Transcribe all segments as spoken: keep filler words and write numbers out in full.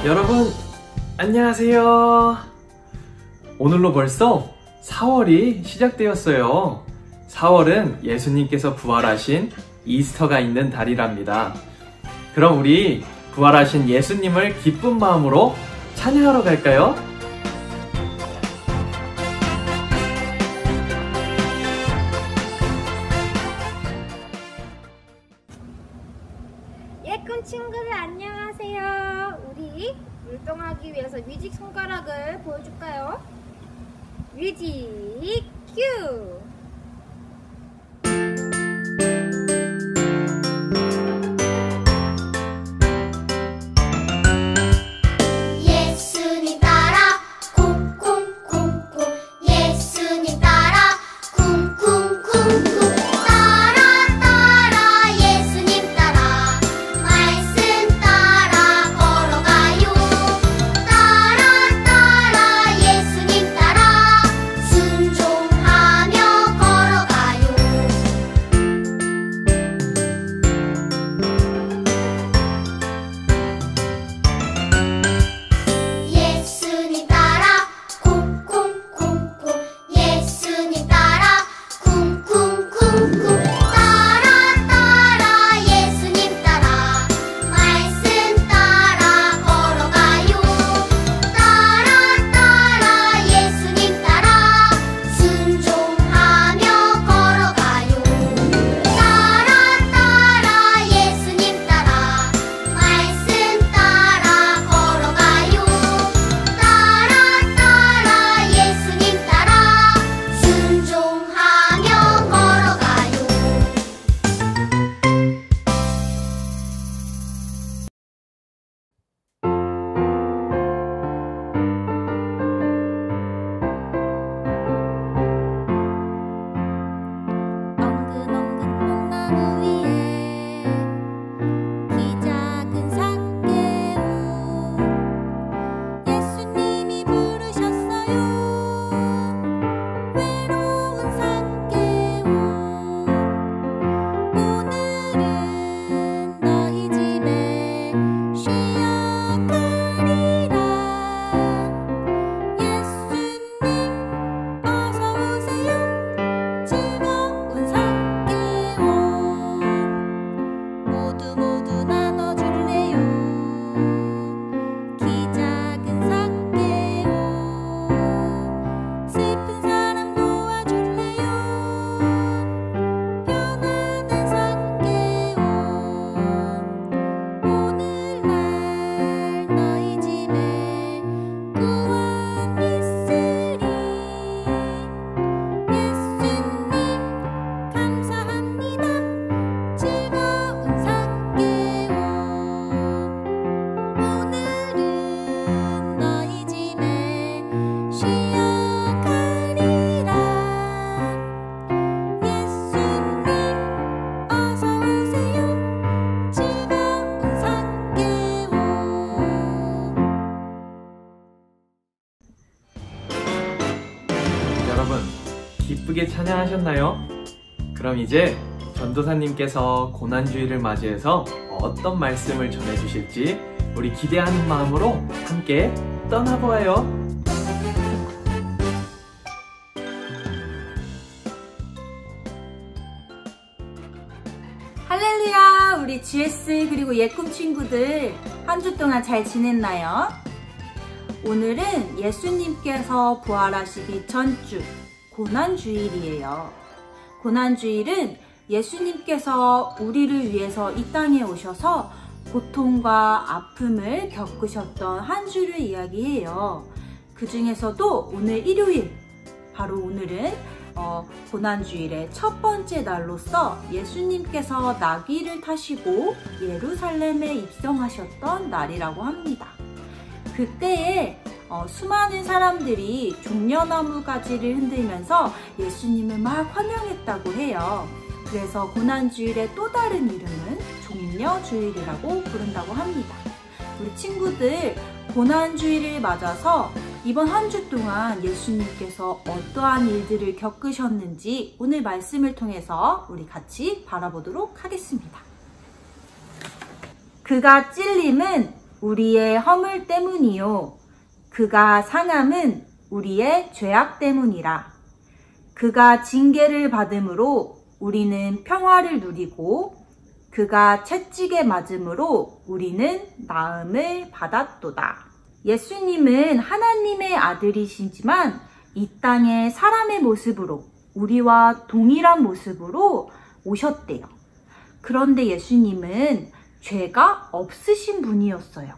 여러분 안녕하세요. 오늘로 벌써 사월이 시작되었어요. 사월은 예수님께서 부활하신 이스터가 있는 달이랍니다. 그럼 우리 부활하신 예수님을 기쁜 마음으로 찬양하러 갈까요? 예꿈 친구들 안녕하세요. 우리 율동하기 위해서 뮤직 손가락을 보여줄까요? 뮤직 큐! 예수님 따라 쿵쿵쿵쿵 예수님 따라 쿵쿵쿵쿵 따라 따라 예수님 따라 말씀 따라 걸어가요. 따라 따라 예수님 따라 순종하며 걸어가요. 예수님 따라 쿵쿵쿵쿵 예수님 따라 쿵쿵쿵쿵 따라 따라 예수님 따라 말씀 따라 걸어가요. 따라 따라 예수님 따라 순종하며 걸어가요. 따라 따라 예수님 따라 말씀 따라 걸어가요. 따라 따라 예수님 따라 순종하며 걸어가요. 엉근엉근 콩나무 위에 키 작은 상개오 예수님이 부르셨어요. 외로운 상개오 오늘은 너희 집에 쉬어 가리라. 예수님 어서 오세요. 즐거운 상개오 모두 모두 나눠줄래요. 키 작은 상개오 슬픈 사람 도와줄래요. 편안한 상개오 오늘날 너희 집에 구원 있으리. 예수님 감사합니다. 즐거운 상개오 오늘은 너희 집에 쉬어 가리라. 예수님 어서 오세요. 즐거운 상개오. 여러분 기쁘게 찬양하셨나요? 그럼 이제 전도사님께서 고난주일을 맞이해서 어떤 말씀을 전해주실지 우리 기대하는 마음으로 함께 떠나보아요. 할렐루야! 우리 지에스 그리고 예꿈 친구들 한 주 동안 잘 지냈나요? 오늘은 예수님께서 부활하시기 전주 고난주일이에요. 고난주일은 예수님께서 우리를 위해서 이 땅에 오셔서 고통과 아픔을 겪으셨던 한 주를 이야기해요. 그 중에서도 오늘 일요일, 바로 오늘은 어, 고난주일의 첫 번째 날로서 예수님께서 나귀를 타시고 예루살렘에 입성하셨던 날이라고 합니다. 그때에 어, 수많은 사람들이 종려나무 가지를 흔들면서 예수님을 막 환영했다고 해요. 그래서 고난주일의 또 다른 이름은 종려주일이라고 부른다고 합니다. 우리 친구들 고난주일을 맞아서 이번 한 주 동안 예수님께서 어떠한 일들을 겪으셨는지 오늘 말씀을 통해서 우리 같이 바라보도록 하겠습니다. 그가 찔림은 우리의 허물 때문이요. 그가 상함은 우리의 죄악 때문이라. 그가 징계를 받음으로 우리는 평화를 누리고 그가 채찍에 맞음으로 우리는 나음을 받았도다. 예수님은 하나님의 아들이시지만 이 땅에 사람의 모습으로 우리와 동일한 모습으로 오셨대요. 그런데 예수님은 죄가 없으신 분이었어요.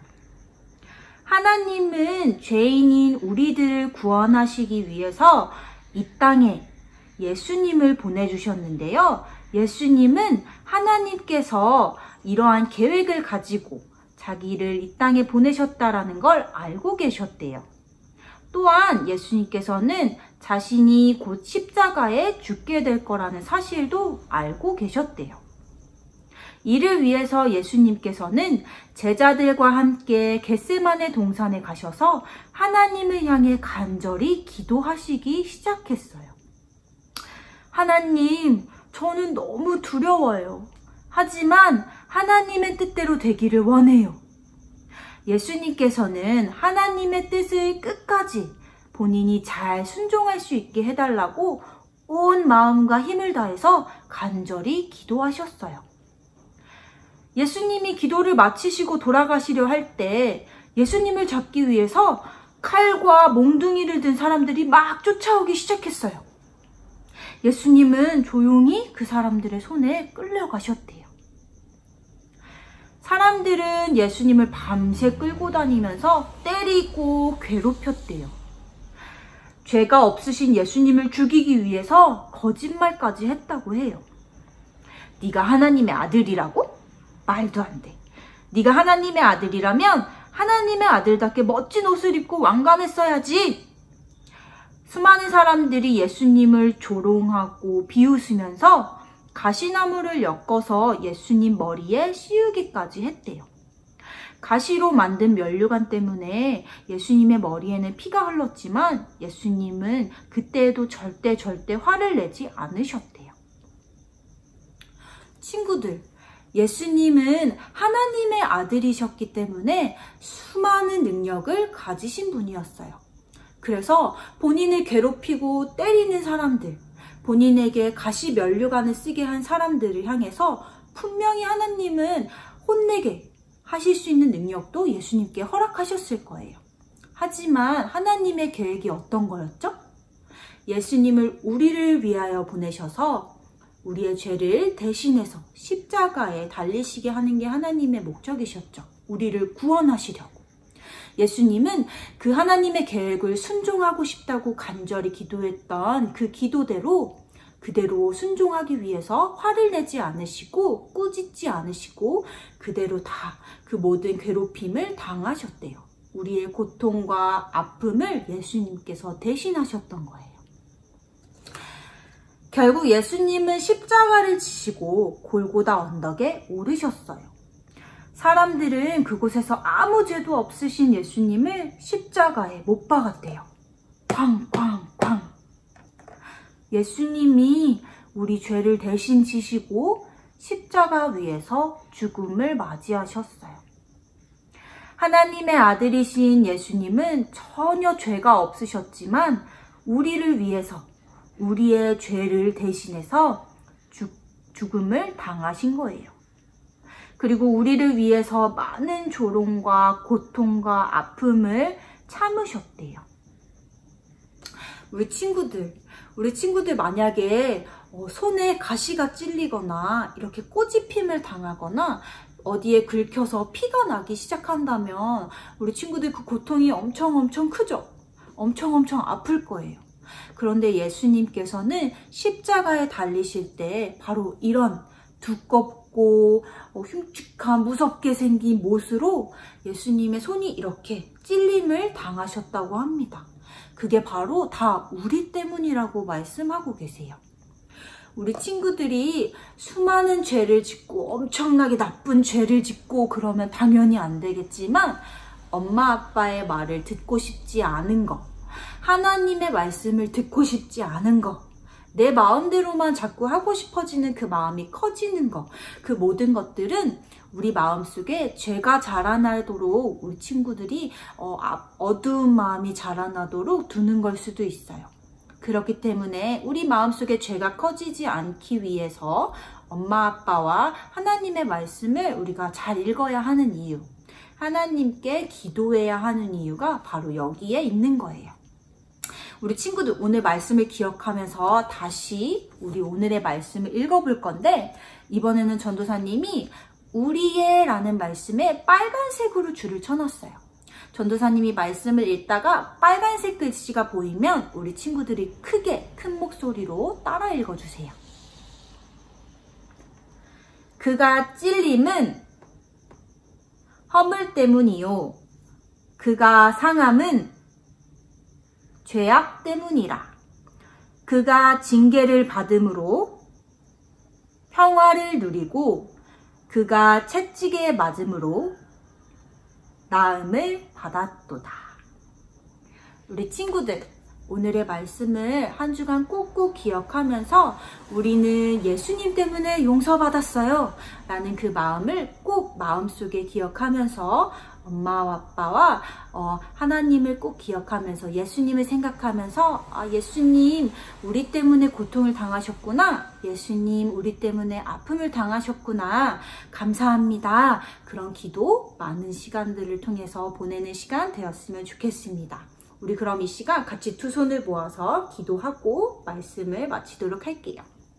하나님은 죄인인 우리들을 구원하시기 위해서 이 땅에 예수님을 보내주셨는데요. 예수님은 하나님께서 이러한 계획을 가지고 자기를 이 땅에 보내셨다라는 걸 알고 계셨대요. 또한 예수님께서는 자신이 곧 십자가에 죽게 될 거라는 사실도 알고 계셨대요. 이를 위해서 예수님께서는 제자들과 함께 겟세마네 동산에 가셔서 하나님을 향해 간절히 기도하시기 시작했어요. 하나님, 저는 너무 두려워요. 하지만 하나님의 뜻대로 되기를 원해요. 예수님께서는 하나님의 뜻을 끝까지 본인이 잘 순종할 수 있게 해달라고 온 마음과 힘을 다해서 간절히 기도하셨어요. 예수님이 기도를 마치시고 돌아가시려 할 때 예수님을 잡기 위해서 칼과 몽둥이를 든 사람들이 막 쫓아오기 시작했어요. 예수님은 조용히 그 사람들의 손에 끌려가셨대요. 사람들은 예수님을 밤새 끌고 다니면서 때리고 괴롭혔대요. 죄가 없으신 예수님을 죽이기 위해서 거짓말까지 했다고 해요. 네가 하나님의 아들이라고? 말도 안 돼. 네가 하나님의 아들이라면 하나님의 아들답게 멋진 옷을 입고 왕관했어야지. 수많은 사람들이 예수님을 조롱하고 비웃으면서 가시나무를 엮어서 예수님 머리에 씌우기까지 했대요. 가시로 만든 면류관 때문에 예수님의 머리에는 피가 흘렀지만 예수님은 그때에도 절대 절대 화를 내지 않으셨대요. 친구들, 예수님은 하나님의 아들이셨기 때문에 수많은 능력을 가지신 분이었어요. 그래서 본인을 괴롭히고 때리는 사람들, 본인에게 가시 면류관을 쓰게 한 사람들을 향해서 분명히 하나님은 혼내게 하실 수 있는 능력도 예수님께 허락하셨을 거예요. 하지만 하나님의 계획이 어떤 거였죠? 예수님을 우리를 위하여 보내셔서 우리의 죄를 대신해서 십자가에 달리시게 하는 게 하나님의 목적이셨죠. 우리를 구원하시려고. 예수님은 그 하나님의 계획을 순종하고 싶다고 간절히 기도했던 그 기도대로 그대로 순종하기 위해서 화를 내지 않으시고 꾸짖지 않으시고 그대로 다 그 모든 괴롭힘을 당하셨대요. 우리의 고통과 아픔을 예수님께서 대신하셨던 거예요. 결국 예수님은 십자가를 지시고 골고다 언덕에 오르셨어요. 사람들은 그곳에서 아무 죄도 없으신 예수님을 십자가에 못 박았대요. 쾅쾅쾅. 예수님이 우리 죄를 대신 지시고 십자가 위에서 죽음을 맞이하셨어요. 하나님의 아들이신 예수님은 전혀 죄가 없으셨지만 우리를 위해서 우리의 죄를 대신해서 죽, 죽음을 당하신 거예요. 그리고 우리를 위해서 많은 조롱과 고통과 아픔을 참으셨대요. 우리 친구들, 우리 친구들 만약에 어, 손에 가시가 찔리거나 이렇게 꼬집힘을 당하거나 어디에 긁혀서 피가 나기 시작한다면 우리 친구들 그 고통이 엄청 엄청 크죠? 엄청 엄청 아플 거예요. 그런데 예수님께서는 십자가에 달리실 때 바로 이런 두껍고 흉측한 무섭게 생긴 못으로 예수님의 손이 이렇게 찔림을 당하셨다고 합니다. 그게 바로 다 우리 때문이라고 말씀하고 계세요. 우리 친구들이 수많은 죄를 짓고 엄청나게 나쁜 죄를 짓고 그러면 당연히 안 되겠지만 엄마 아빠의 말을 듣고 싶지 않은 거, 하나님의 말씀을 듣고 싶지 않은 거, 내 마음대로만 자꾸 하고 싶어지는 그 마음이 커지는 것, 그 모든 것들은 우리 마음속에 죄가 자라나도록 우리 친구들이 어, 어두운 마음이 자라나도록 두는 걸 수도 있어요. 그렇기 때문에 우리 마음속에 죄가 커지지 않기 위해서 엄마 아빠와 하나님의 말씀을 우리가 잘 읽어야 하는 이유, 하나님께 기도해야 하는 이유가 바로 여기에 있는 거예요. 우리 친구들 오늘 말씀을 기억하면서 다시 우리 오늘의 말씀을 읽어볼 건데, 이번에는 전도사님이 우리의 라는 말씀에 빨간색으로 줄을 쳐놨어요. 전도사님이 말씀을 읽다가 빨간색 글씨가 보이면 우리 친구들이 크게 큰 목소리로 따라 읽어주세요. 그가 찔림은 허물 때문이요, 그가 상함은 죄악 때문이라. 그가 징계를 받음으로 평화를 누리고 그가 채찍에 맞음으로 나음을 받았도다. 우리 친구들, 오늘의 말씀을 한 주간 꼭꼭 기억하면서 우리는 예수님 때문에 용서받았어요 라는 그 마음을 꼭 마음속에 기억하면서 엄마와 아빠와 어, 하나님을 꼭 기억하면서 예수님을 생각하면서 아, 예수님 우리 때문에 고통을 당하셨구나, 예수님 우리 때문에 아픔을 당하셨구나, 감사합니다. 그런 기도 많은 시간들을 통해서 보내는 시간 되었으면 좋겠습니다. 우리 그럼 이 시간 같이 두 손을 모아서 기도하고 말씀을 마치도록 할게요.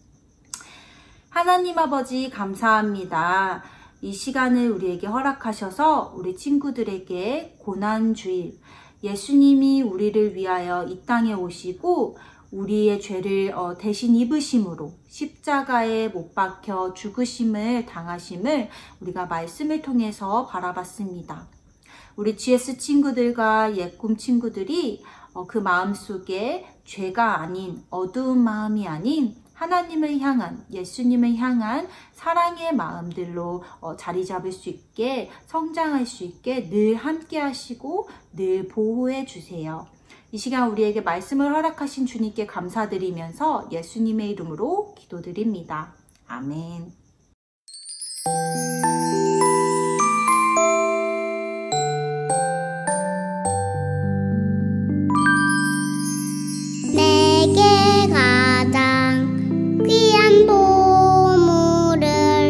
하나님 아버지 감사합니다. 이 시간을 우리에게 허락하셔서 우리 친구들에게 고난주일, 예수님이 우리를 위하여 이 땅에 오시고 우리의 죄를 대신 입으심으로 십자가에 못 박혀 죽으심을 당하심을 우리가 말씀을 통해서 바라봤습니다. 우리 지에스 친구들과 예꿈 친구들이 그 마음속에 죄가 아닌, 어두운 마음이 아닌 하나님을 향한, 예수님을 향한 사랑의 마음들로 자리 잡을 수 있게, 성장할 수 있게 늘 함께 하시고 늘 보호해 주세요. 이 시간 우리에게 말씀을 허락하신 주님께 감사드리면서 예수님의 이름으로 기도드립니다. 아멘. 내게 가장 귀한 보물을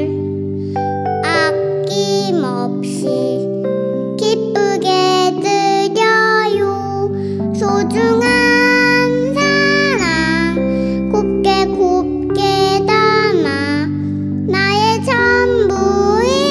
아낌없이 기쁘게 드려요. 소중한 사랑 곱게 곱게 담아 나의 전부이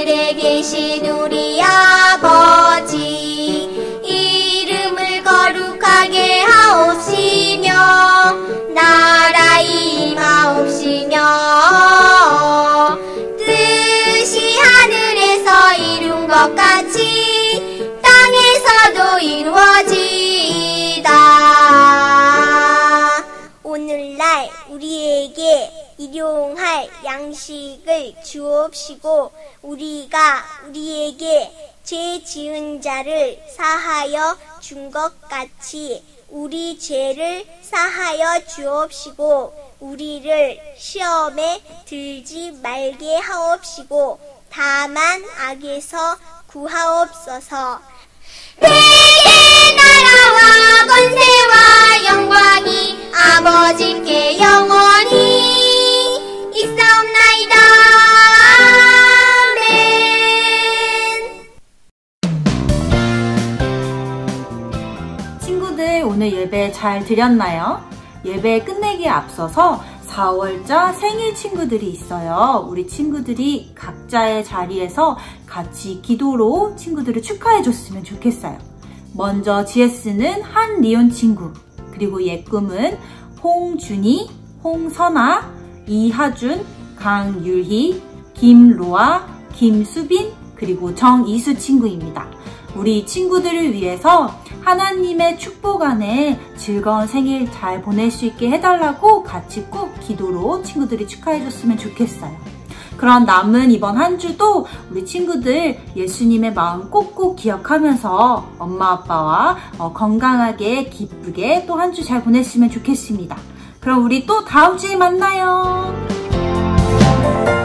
하늘에 계신 우리 아버지 이름을 거룩하게 하옵시며 나라 임하옵시며 뜻이 하늘에서 이룬 것 같이 땅에서도 이루어지이다. 오늘날 우리에게 일용할 양식을 주옵시고 우리가 우리에게 죄 지은 자를 사하여 준 것 같이 우리 죄를 사하여 주옵시고 우리를 시험에 들지 말게 하옵시고 다만 악에서 구하옵소서. 내게 나라와 권세와 영광이 아버지께 영원히 있사옵나이다. 아멘. 친구들 오늘 예배 잘 드렸나요? 예배 끝내기에 앞서서 사월자 생일 친구들이 있어요. 우리 친구들이 각자의 자리에서 같이 기도로 친구들을 축하해 줬으면 좋겠어요. 먼저 지에스는 한리온 친구, 그리고 예꿈은 홍준이, 홍선아, 이하준, 강율희, 김로아, 김수빈, 그리고 정이수 친구입니다. 우리 친구들을 위해서 하나님의 축복 안에 즐거운 생일 잘 보낼 수 있게 해달라고 같이 꼭 기도로 친구들이 축하해줬으면 좋겠어요. 그럼 남은 이번 한 주도 우리 친구들 예수님의 마음 꼭꼭 기억하면서 엄마 아빠와 건강하게 기쁘게 또 한 주 잘 보냈으면 좋겠습니다. 그럼 우리 또 다음 주에 만나요.